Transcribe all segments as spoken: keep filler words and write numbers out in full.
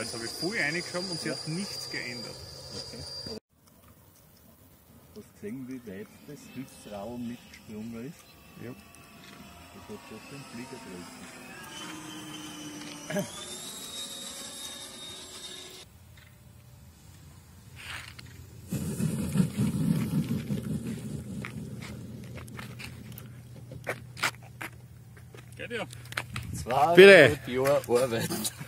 jetzt habe ich voll reingeschoben und sie ja. hat nichts geändert. Okay. Du hast gesehen, wie weit das Hilfsrau mitgesprungen ist? Ja. Das hat doch den Flieger getroffen. Geht ja. Zwei Bitte. Jahre Arbeit.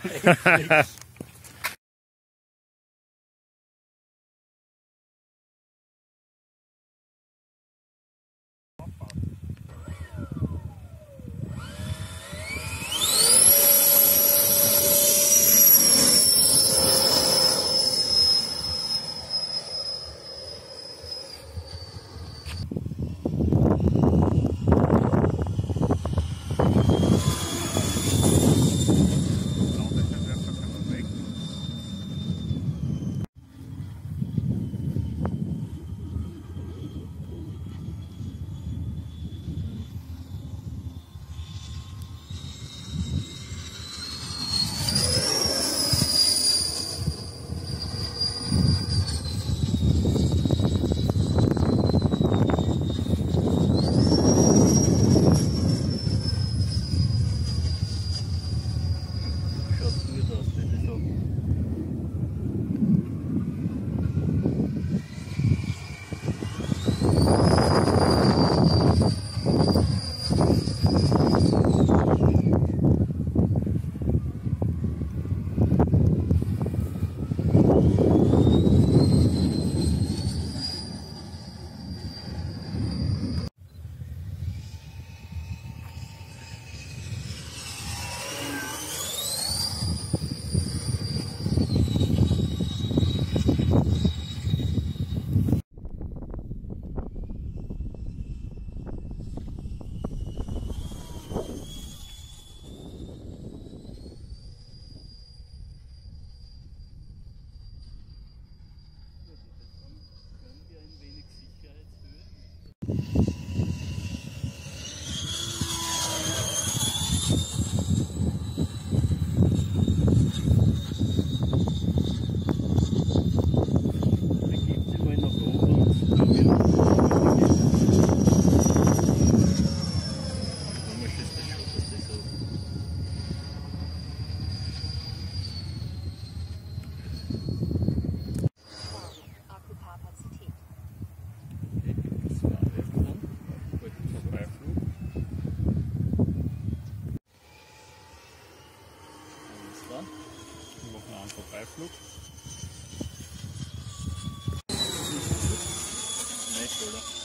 Wir machen einen Vorbeiflug. Nicht, oder?